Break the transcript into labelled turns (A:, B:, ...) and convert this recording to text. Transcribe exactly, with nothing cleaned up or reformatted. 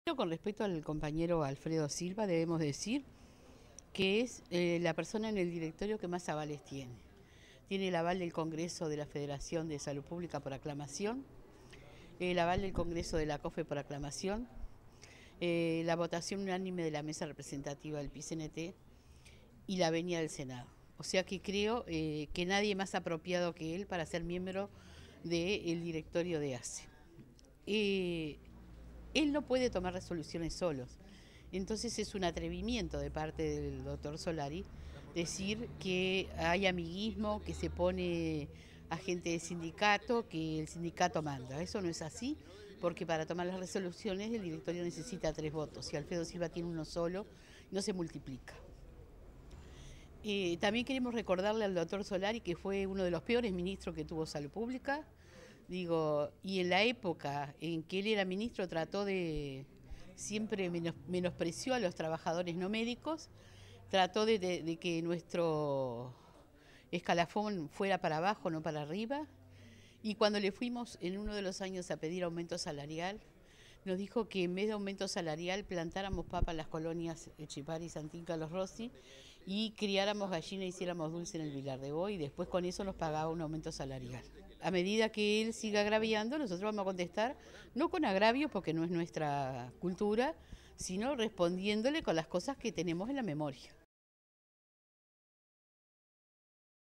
A: Con respecto al compañero Alfredo Silva, debemos decir que es eh, la persona en el directorio que más avales tiene. Tiene el aval del Congreso de la Federación de Salud Pública por aclamación, el aval del Congreso de la COFE por aclamación, eh, la votación unánime de la mesa representativa del P C N T y la venia del Senado. O sea que creo eh, que nadie más apropiado que él para ser miembro del directorio de A C E. Eh, Él no puede tomar resoluciones solos. Entonces es un atrevimiento de parte del doctor Solari decir que hay amiguismo, que se pone a gente del sindicato, que el sindicato manda. Eso no es así, porque para tomar las resoluciones el directorio necesita tres votos. Si Alfredo Silva tiene uno solo, no se multiplica. Eh, también queremos recordarle al doctor Solari que fue uno de los peores ministros que tuvo Salud Pública. Digo, y en la época en que él era ministro trató de, siempre menos, menospreció a los trabajadores no médicos, trató de, de, de que nuestro escalafón fuera para abajo, no para arriba, y cuando le fuimos en uno de los años a pedir aumento salarial, nos dijo que en vez de aumento salarial plantáramos papa en las colonias Echipari, Santín, Los Rossi y criáramos gallina e hiciéramos dulce en el Vilar de Boy y después con eso nos pagaba un aumento salarial. A medida que él siga agraviando, nosotros vamos a contestar, no con agravio porque no es nuestra cultura, sino respondiéndole con las cosas que tenemos en la memoria.